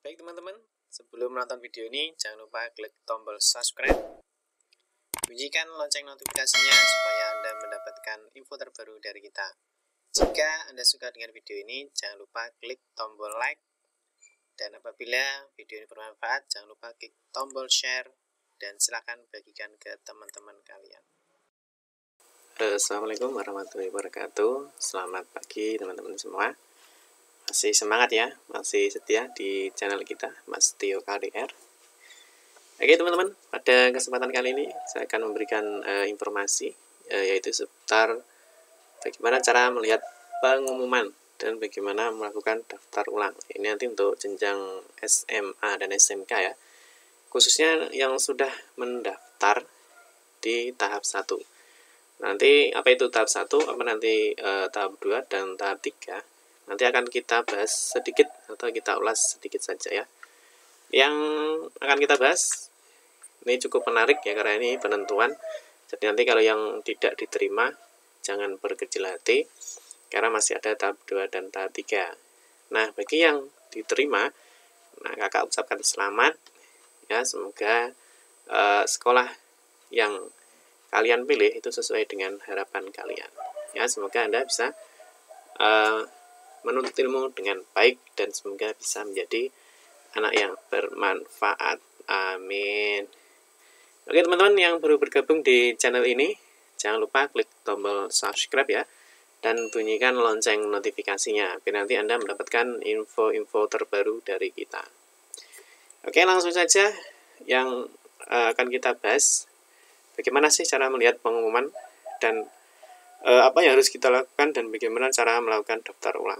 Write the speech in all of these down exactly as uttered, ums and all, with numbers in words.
Baik teman-teman, sebelum menonton video ini jangan lupa klik tombol subscribe, bunyikan lonceng notifikasinya supaya Anda mendapatkan info terbaru dari kita. Jika Anda suka dengan video ini, jangan lupa klik tombol like, dan apabila video ini bermanfaat, jangan lupa klik tombol share, dan silakan bagikan ke teman-teman kalian. Assalamualaikum warahmatullahi wabarakatuh. Selamat pagi teman-teman semua. Masih semangat ya, masih setia di channel kita, Mas Tio K D R. Oke teman-teman, pada kesempatan kali ini saya akan memberikan uh, informasi uh, yaitu seputar bagaimana cara melihat pengumuman dan bagaimana melakukan daftar ulang. Ini nanti untuk jenjang S M A dan S M K ya, khususnya yang sudah mendaftar di tahap satu. Nanti apa itu tahap satu, apa nanti uh, tahap dua dan tahap tiga, nanti akan kita bahas sedikit atau kita ulas sedikit saja ya. Yang akan kita bahas ini cukup menarik ya, karena ini penentuan. Jadi nanti kalau yang tidak diterima jangan berkecil hati, karena masih ada tahap dua dan tahap tiga. Nah, bagi yang diterima, nah kakak ucapkan selamat ya, semoga uh, sekolah yang kalian pilih itu sesuai dengan harapan kalian ya. Semoga Anda bisa uh, menuntut ilmu dengan baik dan semoga bisa menjadi anak yang bermanfaat. Amin. Oke teman-teman yang baru bergabung di channel ini, jangan lupa klik tombol subscribe ya, dan bunyikan lonceng notifikasinya biar nanti Anda mendapatkan info-info terbaru dari kita. Oke, langsung saja yang uh, akan kita bahas, bagaimana sih cara melihat pengumuman dan uh, apa yang harus kita lakukan dan bagaimana cara melakukan daftar ulang.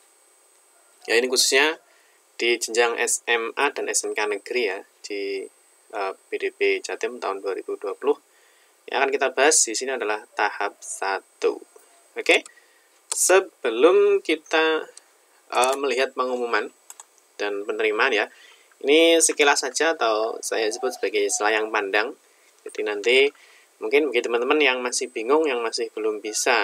Ya, ini khususnya di jenjang S M A dan S M K negeri ya, di uh, P D B Jatim tahun dua ribu dua puluh. Yang akan kita bahas di sini adalah tahap satu. Oke. Sebelum kita uh, melihat pengumuman dan penerimaan ya, ini sekilas saja atau saya sebut sebagai selayang pandang. Jadi nanti mungkin bagi teman-teman yang masih bingung, yang masih belum bisa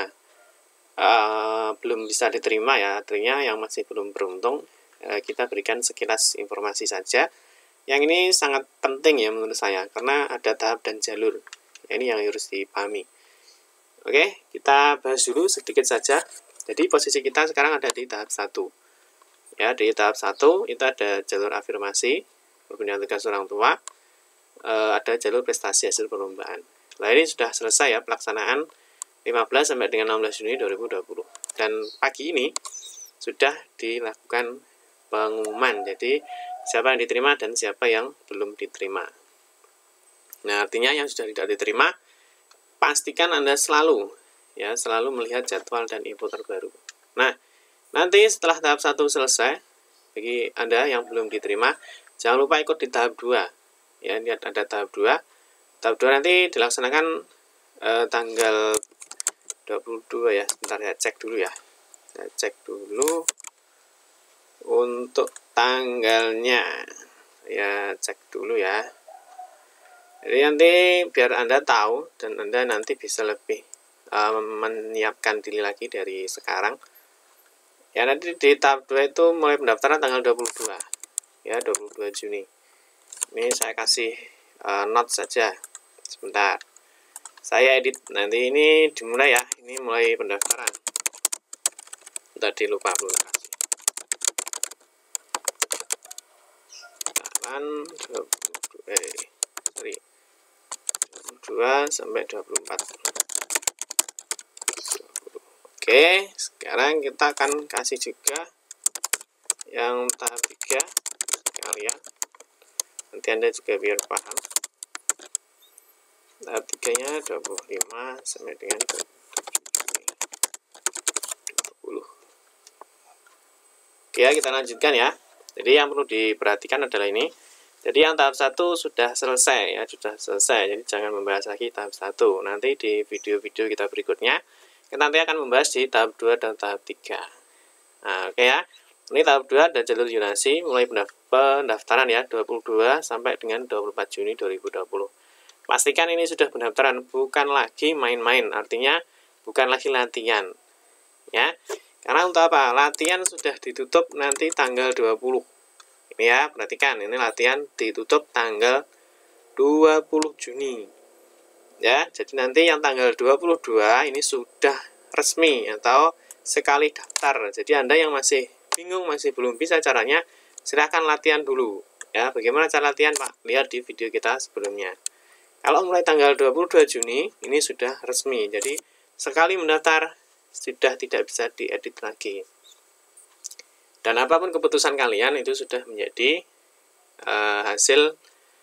uh, belum bisa diterima ya, artinya yang masih belum beruntung, uh, kita berikan sekilas informasi saja. Yang ini sangat penting ya menurut saya, karena ada tahap dan jalur. Ini yang harus dipahami. Oke, kita bahas dulu sedikit saja. Jadi posisi kita sekarang ada di tahap satu. Ya, di tahap satu itu ada jalur afirmasi, pembinaan tugas orang tua, uh, ada jalur prestasi hasil perlombaan. Nah, ini sudah selesai ya pelaksanaan lima belas sampai dengan enam belas Juni dua ribu dua puluh. Dan pagi ini sudah dilakukan pengumuman. Jadi siapa yang diterima dan siapa yang belum diterima. Nah, artinya yang sudah tidak diterima, pastikan Anda selalu ya, selalu melihat jadwal dan info terbaru. Nah, nanti setelah tahap satu selesai, bagi Anda yang belum diterima, jangan lupa ikut di tahap dua. Ya, lihat ada tahap dua. Tahap dua nanti dilaksanakan eh, tanggal dua puluh dua ya. Sebentar ya, cek dulu ya. Saya cek dulu untuk tanggalnya. Ya, cek dulu ya. Jadi nanti biar Anda tahu dan Anda nanti bisa lebih uh, menyiapkan diri lagi dari sekarang. Ya, nanti di tahap dua itu mulai pendaftaran tanggal dua puluh dua. Ya, dua puluh dua Juni. Ini saya kasih uh, note saja. Sebentar. Saya edit. Nanti ini dimulai ya. Ini mulai pendaftaran. Tadi lupa belum kasih. Tahapan dua puluh dua, eh, sorry. dua puluh dua sampai dua puluh empat. Oke, sekarang kita akan kasih juga yang tahap tiga kalian. Nanti Anda juga biar paham. Tahap tiga-nya dua puluh lima sampai dengan dua puluh. Oke, kita lanjutkan ya. Jadi yang perlu diperhatikan adalah ini. Jadi yang tahap satu sudah selesai ya, sudah selesai. Jadi jangan membahas lagi tahap satu. Nanti di video-video kita berikutnya, kita nanti akan membahas di tahap dua dan tahap tiga. Nah, oke ya. Ini tahap dua ada jalur zonasi mulai pendaftaran ya, dua puluh dua sampai dengan dua puluh empat Juni dua ribu dua puluh. Pastikan ini sudah pendaftaran, bukan lagi main-main, artinya bukan lagi latihan. Ya. Karena untuk apa? Latihan sudah ditutup nanti tanggal dua puluh. Ini ya, perhatikan, ini latihan ditutup tanggal dua puluh Juni. Ya, jadi nanti yang tanggal dua puluh dua ini sudah resmi atau sekali daftar. Jadi Anda yang masih bingung, masih belum bisa caranya, silahkan latihan dulu. Ya, bagaimana cara latihan, Pak? Lihat di video kita sebelumnya. Kalau mulai tanggal dua puluh dua Juni, ini sudah resmi. Jadi, sekali mendaftar, sudah tidak bisa diedit lagi. Dan apapun keputusan kalian, itu sudah menjadi uh, hasil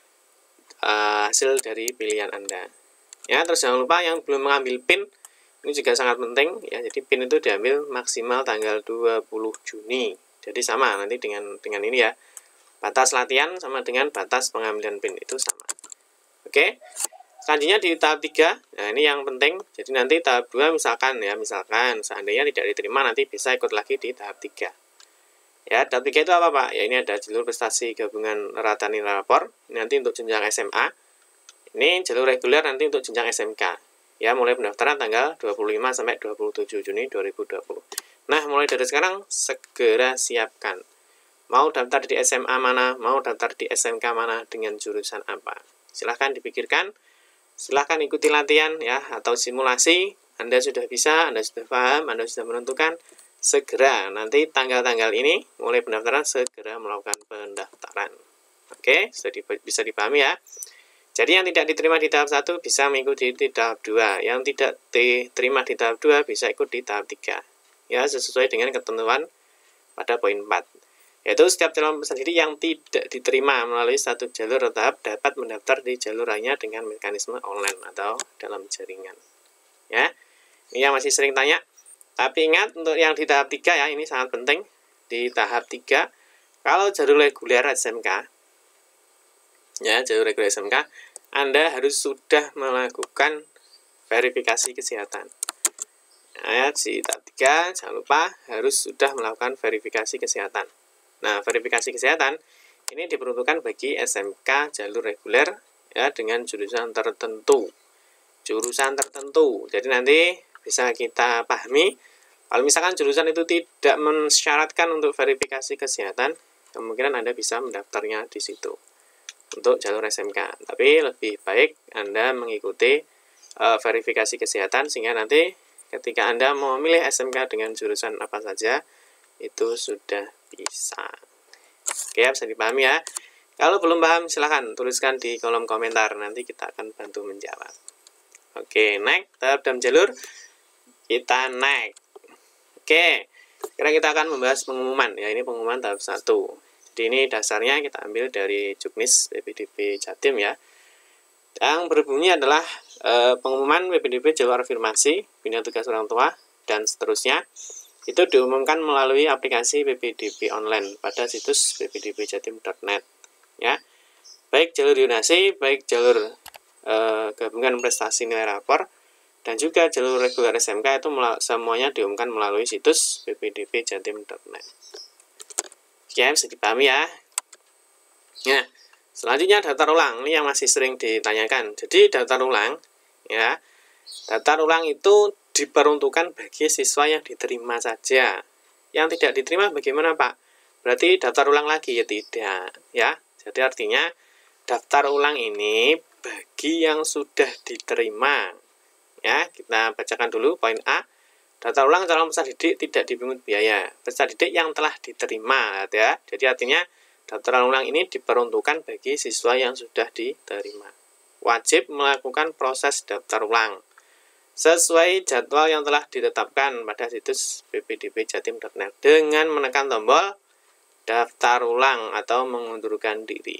uh, hasil dari pilihan Anda. Ya, terus jangan lupa yang belum mengambil PIN, ini juga sangat penting. Ya, jadi PIN itu diambil maksimal tanggal dua puluh Juni. Jadi sama nanti dengan dengan ini ya. Batas latihan sama dengan batas pengambilan PIN itu sama. Oke, selanjutnya di tahap tiga, nah ini yang penting, jadi nanti tahap dua misalkan ya, misalkan seandainya tidak diterima nanti bisa ikut lagi di tahap tiga. Ya, tahap tiga itu apa Pak? Ya ini ada jalur prestasi gabungan rata nilai rapor, ini nanti untuk jenjang S M A, ini jalur reguler nanti untuk jenjang S M K. Ya, mulai pendaftaran tanggal dua puluh lima sampai dua puluh tujuh Juni dua ribu dua puluh. Nah, mulai dari sekarang segera siapkan. Mau daftar di S M A mana, mau daftar di S M K mana, dengan jurusan apa. Silahkan dipikirkan, silahkan ikuti latihan ya atau simulasi. Anda sudah bisa, Anda sudah paham, Anda sudah menentukan, segera nanti tanggal-tanggal ini mulai pendaftaran, segera melakukan pendaftaran. Oke, sudah bisa dipahami ya. Jadi yang tidak diterima di tahap satu bisa mengikuti di tahap dua, yang tidak diterima di tahap dua bisa ikut di tahap tiga. Ya, sesuai dengan ketentuan pada poin empat. Yaitu setiap calon peserta didik yang tidak diterima melalui satu jalur atau tahap dapat mendaftar di jalur lainnya dengan mekanisme online atau dalam jaringan. Ya, ini yang masih sering tanya. Tapi ingat untuk yang di tahap tiga ya, ini sangat penting. Di tahap tiga, kalau jalur reguler S M K, ya jalur reguler S M K, Anda harus sudah melakukan verifikasi kesehatan. Nah, di tahap tiga, jangan lupa harus sudah melakukan verifikasi kesehatan. Nah, verifikasi kesehatan ini diperuntukkan bagi S M K jalur reguler ya dengan jurusan tertentu. Jurusan tertentu. Jadi nanti bisa kita pahami kalau misalkan jurusan itu tidak mensyaratkan untuk verifikasi kesehatan, kemungkinan Anda bisa mendaftarnya di situ untuk jalur S M K. Tapi lebih baik Anda mengikuti uh, verifikasi kesehatan sehingga nanti ketika Anda mau memilih S M K dengan jurusan apa saja itu sudah bisa. Oke, bisa dipahami ya. Kalau belum paham silahkan tuliskan di kolom komentar, nanti kita akan bantu menjawab. Oke, naik tahap dalam jalur, kita naik. Oke, sekarang kita akan membahas pengumuman ya. Ini pengumuman tahap satu. Jadi ini dasarnya kita ambil dari Juknis B P D B Jatim ya. Yang berbunyi adalah e, pengumuman B P D B jalur afirmasi, pindah tugas orang tua dan seterusnya. Itu diumumkan melalui aplikasi B P D B online pada situs b p d b jatim dot net ya. Baik jalur yonasi, baik jalur e, gabungan prestasi nilai rapor dan juga jalur reguler S M K itu semuanya diumumkan melalui situs b p d b jatim dot net. Oke, bisa dipahami ya. Nah, selanjutnya daftar ulang. Ini yang masih sering ditanyakan. Jadi daftar ulang ya. Daftar ulang itu diperuntukkan bagi siswa yang diterima saja. Yang tidak diterima bagaimana Pak? Berarti daftar ulang lagi ya? Tidak ya. Jadi artinya daftar ulang ini bagi yang sudah diterima. Ya, kita bacakan dulu poin A. Daftar ulang calon peserta didik tidak dipungut biaya. Peserta didik yang telah diterima ya. Jadi artinya daftar ulang ini diperuntukkan bagi siswa yang sudah diterima. Wajib melakukan proses daftar ulang sesuai jadwal yang telah ditetapkan pada situs b p d b jatim dot net dengan menekan tombol daftar ulang atau mengundurkan diri.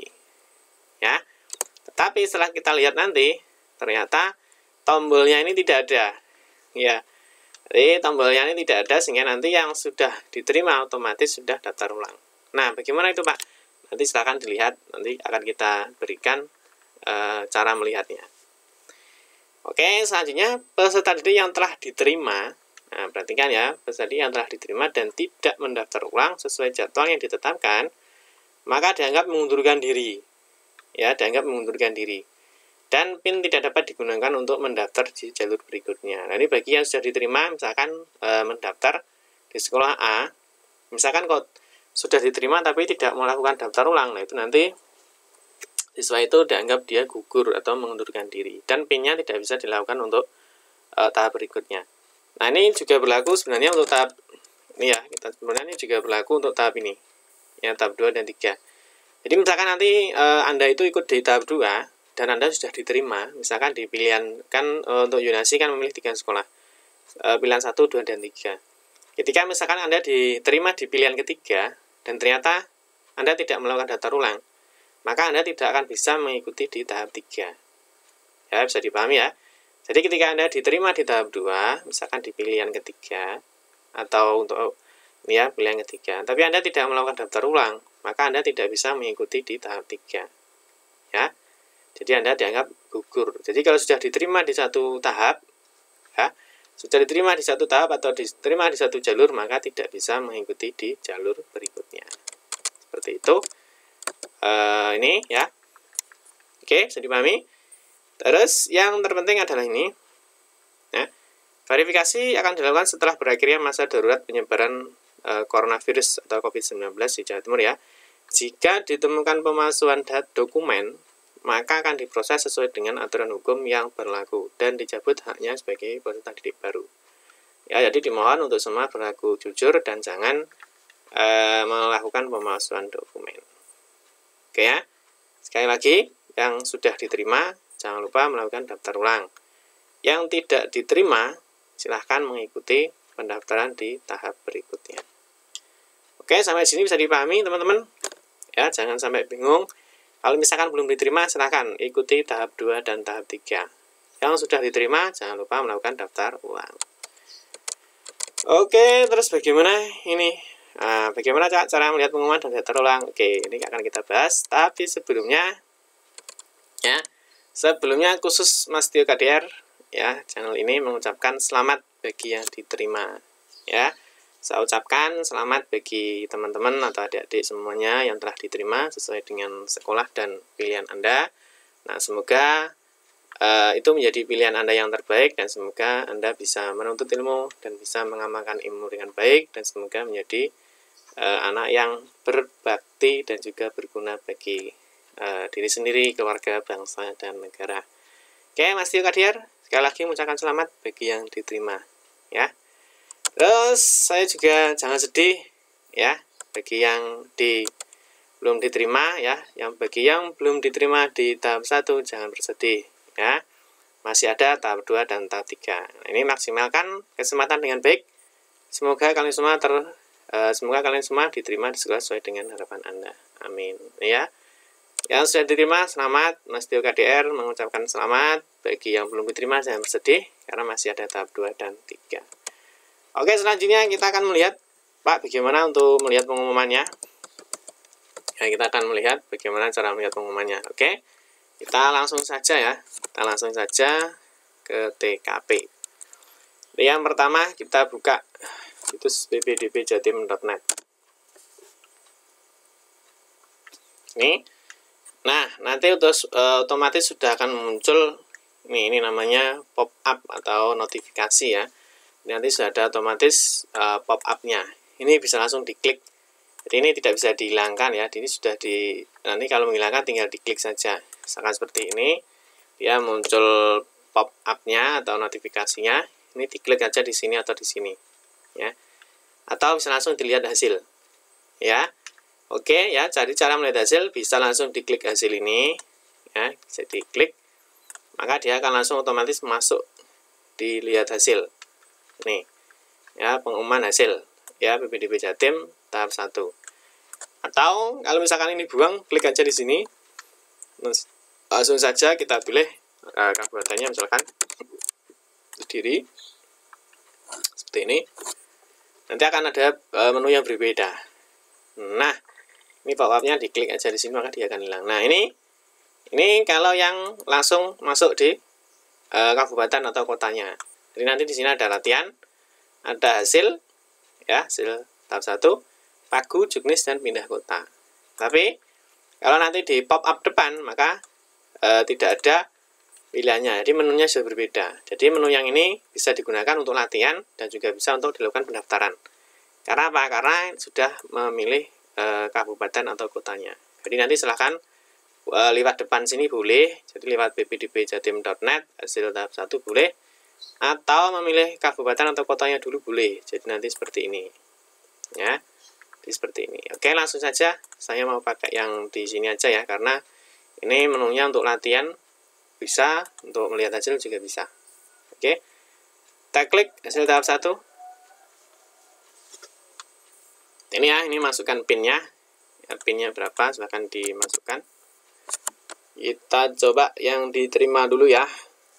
Ya. Tetapi setelah kita lihat nanti ternyata tombolnya ini tidak ada. Ya. Jadi tombolnya ini tidak ada sehingga nanti yang sudah diterima otomatis sudah daftar ulang. Nah, bagaimana itu Pak? Nanti silakan dilihat, nanti akan kita berikan e, cara melihatnya. Oke, selanjutnya peserta didik yang telah diterima. Nah, perhatikan ya, peserta didik yang telah diterima dan tidak mendaftar ulang sesuai jadwal yang ditetapkan, maka dianggap mengundurkan diri. Ya, dianggap mengundurkan diri. Dan PIN tidak dapat digunakan untuk mendaftar di jalur berikutnya. Nah, ini bagi yang sudah diterima, misalkan e, mendaftar di sekolah A, misalkan kok sudah diterima tapi tidak melakukan daftar ulang, nah itu nanti siswa itu dianggap dia gugur atau mengundurkan diri, dan P I N-nya tidak bisa dilakukan untuk uh, tahap berikutnya. Nah ini juga berlaku sebenarnya untuk tahap ini ya, kita sebenarnya ini juga berlaku untuk tahap ini ya, tahap dua dan tiga. Jadi misalkan nanti uh, Anda itu ikut di tahap dua dan Anda sudah diterima, misalkan di pilihan kan uh, untuk Yunasi kan memilih tiga sekolah, uh, pilihan satu, dua, dan tiga. Ketika misalkan Anda diterima di pilihan ketiga dan ternyata Anda tidak melakukan daftar ulang, maka Anda tidak akan bisa mengikuti di tahap tiga. Ya, bisa dipahami ya. Jadi ketika Anda diterima di tahap dua, misalkan di pilihan ketiga atau untuk ini ya pilihan ketiga, tapi Anda tidak melakukan daftar ulang, maka Anda tidak bisa mengikuti di tahap tiga. Ya. Jadi Anda dianggap gugur. Jadi kalau sudah diterima di satu tahap, ya, sudah diterima di satu tahap atau diterima di satu jalur, maka tidak bisa mengikuti di jalur berikutnya. Seperti itu. Uh, ini ya. Oke, bisa dipahami. Terus yang terpenting adalah ini. Ya. Verifikasi akan dilakukan setelah berakhirnya masa darurat penyebaran uh, coronavirus atau covid sembilan belas di Jawa Timur ya. Jika ditemukan pemalsuan dokumen, maka akan diproses sesuai dengan aturan hukum yang berlaku dan dicabut haknya sebagai peserta didik baru. Ya, jadi dimohon untuk semua berlaku jujur dan jangan e, melakukan pemalsuan dokumen. Oke ya. Sekali lagi, yang sudah diterima jangan lupa melakukan daftar ulang. Yang tidak diterima silahkan mengikuti pendaftaran di tahap berikutnya. Oke, sampai sini bisa dipahami teman-teman. Ya, jangan sampai bingung. Kalau misalkan belum diterima, silakan ikuti tahap dua dan tahap tiga. Yang sudah diterima, jangan lupa melakukan daftar ulang. Oke, terus bagaimana ini? Nah, bagaimana cara melihat pengumuman dan daftar ulang? Oke, ini akan kita bahas. Tapi sebelumnya, ya, sebelumnya khusus Mas Tio K D R, ya, channel ini mengucapkan selamat bagi yang diterima, ya. Saya ucapkan selamat bagi teman-teman atau adik-adik semuanya yang telah diterima sesuai dengan sekolah dan pilihan Anda. Nah, semoga uh, itu menjadi pilihan Anda yang terbaik dan semoga Anda bisa menuntut ilmu dan bisa mengamalkan ilmu dengan baik dan semoga menjadi uh, anak yang berbakti dan juga berguna bagi uh, diri sendiri, keluarga, bangsa, dan negara. Oke, Mas Tio K D R, sekali lagi mengucapkan selamat bagi yang diterima, ya. Terus saya juga jangan sedih ya bagi yang di belum diterima ya, yang bagi yang belum diterima di tahap satu jangan bersedih ya. Masih ada tahap dua dan tahap tiga. Nah, ini maksimalkan kesempatan dengan baik. Semoga kalian semua ter uh, semoga kalian semua diterima di sekolah sesuai dengan harapan Anda. Amin ya. Yang sudah diterima selamat, Mas Tio K D R mengucapkan selamat. Bagi yang belum diterima jangan bersedih karena masih ada tahap dua dan tiga. Oke, selanjutnya kita akan melihat, Pak, bagaimana untuk melihat pengumumannya. Ya, kita akan melihat bagaimana cara melihat pengumumannya. Oke, kita langsung saja ya. Kita langsung saja ke T K P. Yang pertama, kita buka situs b p d b jatim dot net. Ini. Nah, nanti otomatis sudah akan muncul, ini, ini namanya pop-up atau notifikasi ya. Nanti sudah ada otomatis uh, pop-up-nya. Ini bisa langsung diklik. Jadi ini tidak bisa dihilangkan ya. Ini sudah di nanti kalau menghilangkan tinggal diklik saja. Misalkan seperti ini, dia muncul pop-up-nya atau notifikasinya. Ini diklik aja di sini atau di sini, ya. Atau bisa langsung dilihat hasil, ya. Oke ya. Jadi cara melihat hasil bisa langsung diklik hasil ini, ya. Bisa diklik, maka dia akan langsung otomatis masuk dilihat hasil. Nih, ya, pengumuman hasil ya B P D B Jatim tahap satu. Atau kalau misalkan ini buang, klik aja di sini. Langsung saja kita pilih uh, kabupatennya misalkan Kediri. Seperti ini. Nanti akan ada uh, menu yang berbeda. Nah, ini pop-up-nya diklik aja di sini maka dia akan hilang. Nah, ini ini kalau yang langsung masuk di uh, kabupaten atau kotanya. Jadi nanti di sini ada latihan, ada hasil, ya, hasil tahap satu, pagu, juknis, dan pindah kota. Tapi, kalau nanti di pop-up depan, maka e, tidak ada pilihannya. Jadi menunya sudah berbeda. Jadi menu yang ini bisa digunakan untuk latihan, dan juga bisa untuk dilakukan pendaftaran. Karena apa? Karena sudah memilih uh, kabupaten atau kotanya. Jadi nanti silahkan uh, lewat depan sini boleh, jadi lewat b p d b jatim titik net hasil tahap satu boleh, atau memilih kabupaten atau kotanya dulu boleh. Jadi nanti seperti ini ya, jadi seperti ini. Oke, langsung saja saya mau pakai yang di sini aja ya, karena ini menunya untuk latihan bisa, untuk melihat hasil juga bisa. Oke, kita klik hasil tahap satu. Ini ya, ini masukkan pinnya ya, pinnya berapa silahkan dimasukkan. Kita coba yang diterima dulu ya.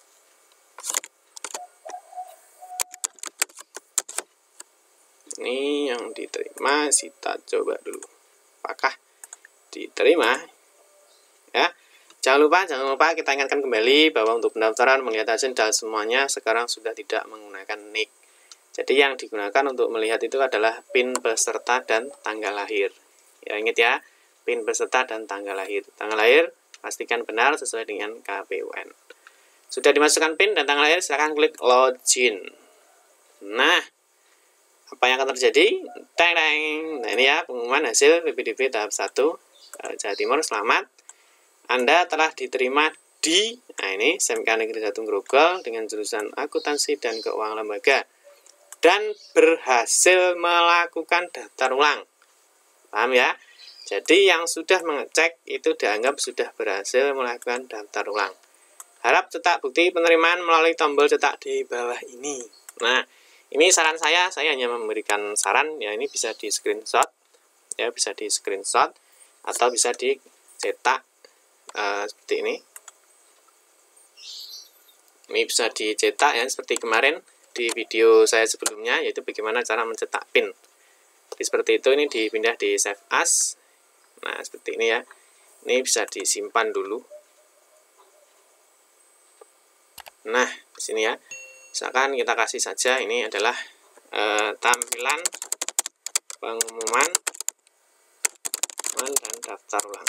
Ini yang diterima, kita coba dulu apakah diterima ya. Jangan lupa, jangan lupa kita ingatkan kembali bahwa untuk pendaftaran, melihat hasil dan semuanya sekarang sudah tidak menggunakan nik. Jadi yang digunakan untuk melihat itu adalah PIN peserta dan tanggal lahir. Ya, ingat ya, PIN peserta dan tanggal lahir. Tanggal lahir pastikan benar sesuai dengan K P U N. Sudah dimasukkan PIN dan tanggal lahir, silahkan klik login. Nah, apa yang akan terjadi? Teng teng. Nah, ini ya pengumuman hasil B P D B tahap satu Jawa Timur. Selamat, Anda telah diterima di, nah ini S M K Negeri satu Grogol dengan jurusan akuntansi dan keuangan lembaga, dan berhasil melakukan daftar ulang. Paham ya? Jadi yang sudah mengecek itu dianggap sudah berhasil melakukan daftar ulang. Harap cetak bukti penerimaan melalui tombol cetak di bawah ini. Nah, ini saran saya, saya hanya memberikan saran ya, ini bisa di screenshot ya, bisa di screenshot atau bisa dicetak uh, seperti ini. Ini bisa dicetak ya, seperti kemarin di video saya sebelumnya, yaitu bagaimana cara mencetak PIN. Jadi seperti itu, ini dipindah di save as. Nah, seperti ini ya. Ini bisa disimpan dulu. Nah, di sini ya. Misalkan kita kasih saja ini adalah eh, tampilan pengumuman dan daftar ulang.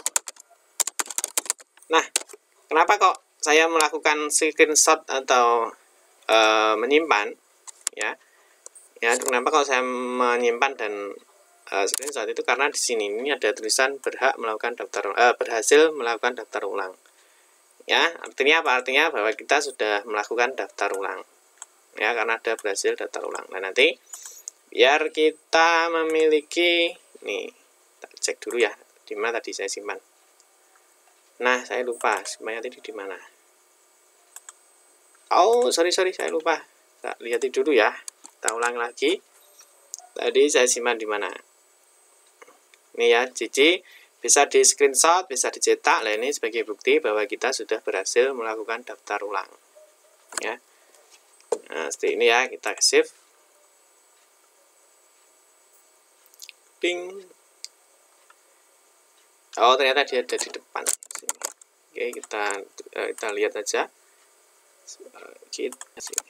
Nah, kenapa kok saya melakukan screenshot atau e, menyimpan ya? Ya, kenapa kalau saya menyimpan dan e, screenshot itu karena di sini ini ada tulisan berhak melakukan daftar e, berhasil melakukan daftar ulang. Ya, artinya apa? Artinya bahwa kita sudah melakukan daftar ulang. Ya, karena ada berhasil daftar ulang. Nah, nanti biar kita memiliki nih, kita cek dulu ya, di mana tadi saya simpan. Nah, saya lupa simpannya tadi di mana. Oh, sorry sorry saya lupa. Kita lihat dulu ya. Kita ulang lagi. Tadi saya simpan di mana? Ini ya, Cici. Bisa di screenshot, bisa dicetak. Nah, ini sebagai bukti bahwa kita sudah berhasil melakukan daftar ulang. Ya. Nah, seperti ini ya, kita save. Ping. Oh, ternyata dia ada di depan. Sini. Oke, kita kita lihat aja. Kita sini.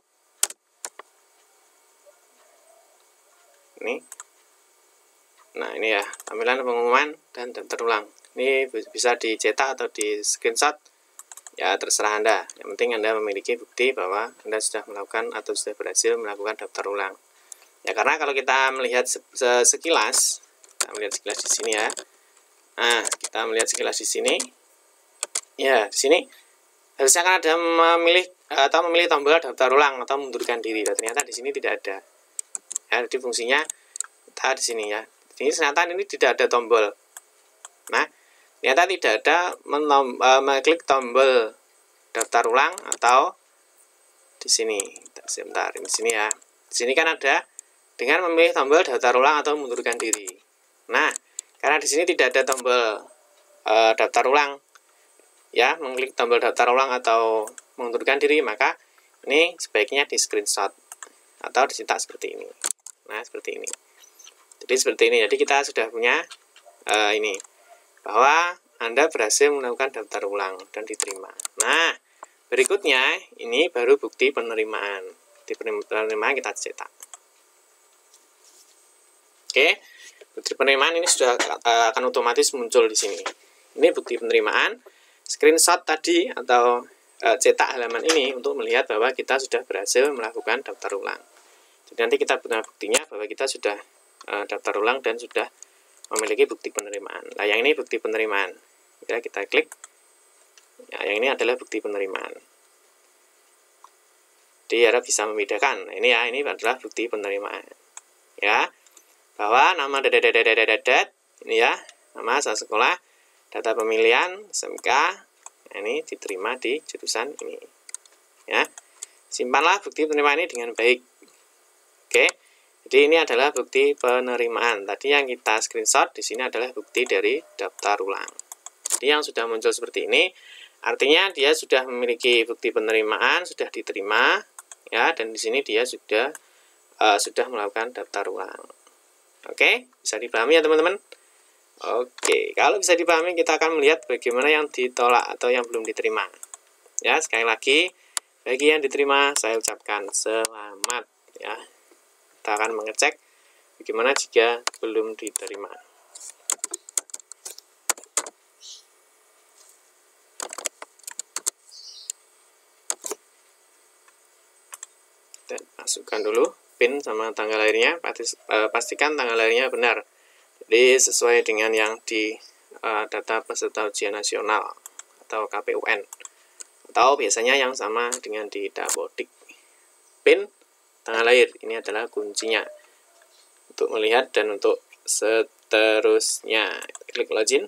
Ini. Nah, ini ya, tampilan pengumuman dan daftar ulang. Ini bisa dicetak atau di screenshot. Ya, terserah Anda. Yang penting Anda memiliki bukti bahwa Anda sudah melakukan atau sudah berhasil melakukan daftar ulang. Ya, karena kalau kita melihat sekilas, kita melihat sekilas di sini ya. Nah, kita melihat sekilas di sini. Ya, di sini harusnya kan ada memilih atau memilih tombol daftar ulang atau mundurkan diri. Dan ternyata di sini tidak ada. Ya, jadi fungsinya kita di sini ya. Di sini ternyata ini tidak ada tombol. Nah, ternyata tidak ada menom, uh, mengklik tombol daftar ulang atau di sini. Sebentar, di sini ya. Di sini kan ada dengan memilih tombol daftar ulang atau mundurkan diri. Nah, karena di sini tidak ada tombol uh, daftar ulang, ya, mengklik tombol daftar ulang atau mengundurkan diri, maka ini sebaiknya di screenshot atau dicetak seperti ini. Nah, seperti ini. Jadi seperti ini. Jadi kita sudah punya uh, ini. Bahwa Anda berhasil melakukan daftar ulang dan diterima. Nah, berikutnya ini baru bukti penerimaan. Di penerimaan kita cetak. Oke, bukti penerimaan ini sudah uh, akan otomatis muncul di sini. Ini bukti penerimaan. Screenshot tadi atau uh, cetak halaman ini untuk melihat bahwa kita sudah berhasil melakukan daftar ulang. Jadi nanti kita punya buktinya bahwa kita sudah uh, daftar ulang dan sudah memiliki bukti penerimaan. Nah, yang ini bukti penerimaan. Ya, kita klik. Ya, yang ini adalah bukti penerimaan. Jadi harap bisa membedakan. Nah, ini ya, ini adalah bukti penerimaan. Ya, bahwa nama dadat ini ya, nama asal sekolah, data pemilihan, S M K, nah, ini diterima di jurusan ini. Ya, simpanlah bukti penerimaan ini dengan baik. Oke, jadi ini adalah bukti penerimaan. Tadi yang kita screenshot di sini adalah bukti dari daftar ulang. Jadi yang sudah muncul seperti ini, artinya dia sudah memiliki bukti penerimaan, sudah diterima, ya, dan di sini dia sudah uh, sudah melakukan daftar ulang. Oke, bisa dipahami ya teman-teman? Oke, kalau bisa dipahami kita akan melihat bagaimana yang ditolak atau yang belum diterima. Ya, sekali lagi, bagi yang diterima saya ucapkan selamat ya. Kita akan mengecek bagaimana jika belum diterima. Dan masukkan dulu PIN sama tanggal lahirnya, pastikan tanggal lahirnya benar. Jadi sesuai dengan yang di uh, data peserta ujian nasional atau K P U N. Atau biasanya yang sama dengan di Dapodik. PIN, tanggal lahir, ini adalah kuncinya untuk melihat dan untuk seterusnya. Klik login.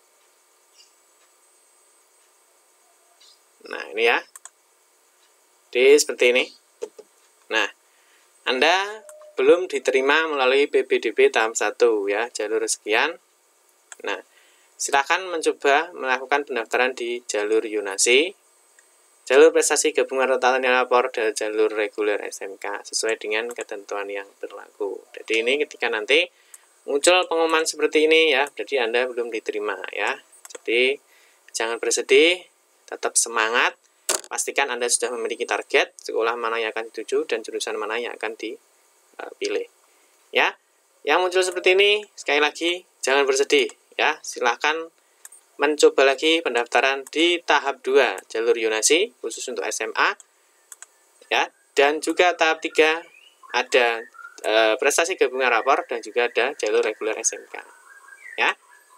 Nah, ini ya. Jadi seperti ini. Nah, Anda belum diterima melalui P P D B tahap satu ya, jalur sekian. Nah, silakan mencoba melakukan pendaftaran di jalur Yonasi, jalur prestasi gabungan rata nilai rapor, dan jalur reguler S M K sesuai dengan ketentuan yang berlaku. Jadi ini ketika nanti muncul pengumuman seperti ini ya, jadi Anda belum diterima ya. Jadi jangan bersedih, tetap semangat. Pastikan Anda sudah memiliki target sekolah mana yang akan dituju dan jurusan mana yang akan dipilih. Ya, yang muncul seperti ini sekali lagi jangan bersedih ya. Silahkan mencoba lagi pendaftaran di tahap dua jalur Yonasi khusus untuk S M A ya, dan juga tahap tiga ada e, prestasi gabungan rapor dan juga ada jalur reguler S M K ya.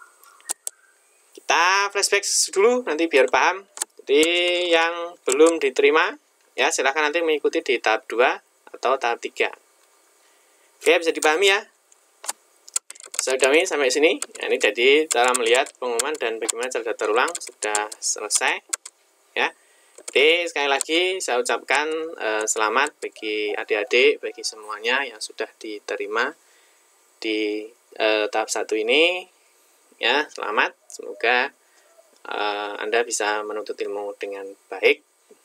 Kita flashback dulu nanti biar paham. Jadi yang belum diterima ya silahkan nanti mengikuti di tahap dua atau tahap tiga. Oke, bisa dipahami ya. Bisa dipahami sampai sini. Nah, ini jadi cara melihat pengumuman dan bagaimana cara daftar ulang sudah selesai ya. Jadi sekali lagi saya ucapkan eh, selamat bagi adik-adik, bagi semuanya yang sudah diterima di eh, tahap satu ini ya. Selamat, semoga Uh, Anda bisa menuntut ilmu dengan baik.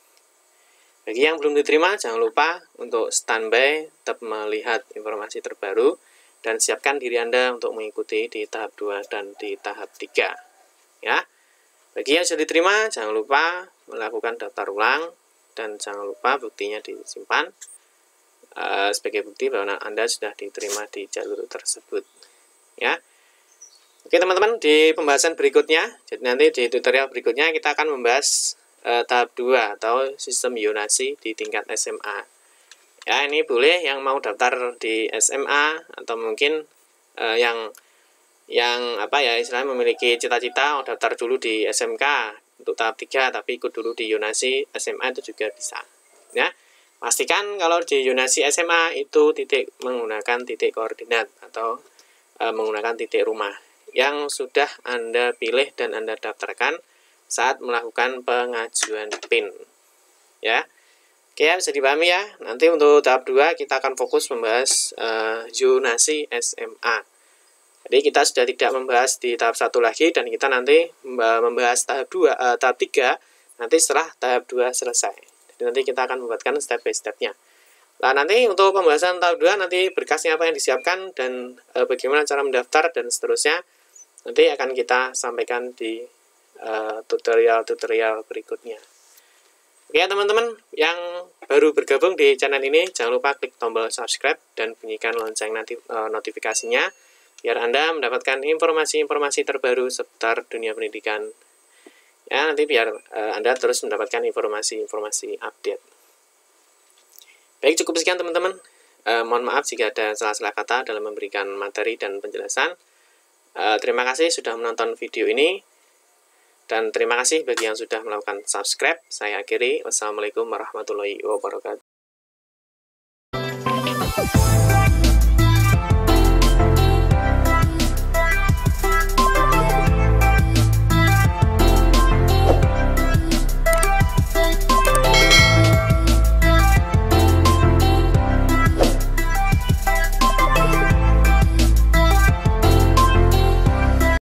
Bagi yang belum diterima, jangan lupa untuk standby, tetap melihat informasi terbaru, dan siapkan diri Anda untuk mengikuti di tahap dua dan di tahap tiga. Ya. Bagi yang sudah diterima, jangan lupa melakukan daftar ulang, dan jangan lupa buktinya disimpan uh, sebagai bukti bahwa Anda sudah diterima di jalur tersebut. Ya. Oke teman-teman, di pembahasan berikutnya, jadi nanti di tutorial berikutnya kita akan membahas e, tahap dua atau sistem Yonasi di tingkat S M A. Ya, ini boleh yang mau daftar di S M A atau mungkin e, yang yang apa ya istilahnya memiliki cita-cita mau daftar dulu di S M K untuk tahap tiga tapi ikut dulu di Yonasi S M A itu juga bisa. Ya. Pastikan kalau di Yonasi S M A itu titik menggunakan titik koordinat atau e, menggunakan titik rumah yang sudah Anda pilih dan Anda daftarkan saat melakukan pengajuan PIN. Ya. Oke, bisa dipahami ya. Nanti untuk tahap dua kita akan fokus membahas uh, Yonasi S M A. Jadi kita sudah tidak membahas di tahap satu lagi dan kita nanti membahas tahap dua, uh, tahap tiga nanti setelah tahap dua selesai. Jadi nanti kita akan membuatkan step by step-nya. Nah, nanti untuk pembahasan tahap dua nanti berkasnya apa yang disiapkan dan uh, bagaimana cara mendaftar dan seterusnya nanti akan kita sampaikan di tutorial-tutorial uh, berikutnya. Oke teman-teman yang baru bergabung di channel ini, jangan lupa klik tombol subscribe dan bunyikan lonceng nanti, uh, notifikasinya biar Anda mendapatkan informasi-informasi terbaru seputar dunia pendidikan. Ya, nanti biar uh, Anda terus mendapatkan informasi-informasi update. Baik, cukup sekian teman-teman. Uh, mohon maaf jika ada salah-salah kata dalam memberikan materi dan penjelasan. Uh, terima kasih sudah menonton video ini. Dan terima kasih bagi yang sudah melakukan subscribe. Saya akhiri. Wassalamualaikum warahmatullahi wabarakatuh.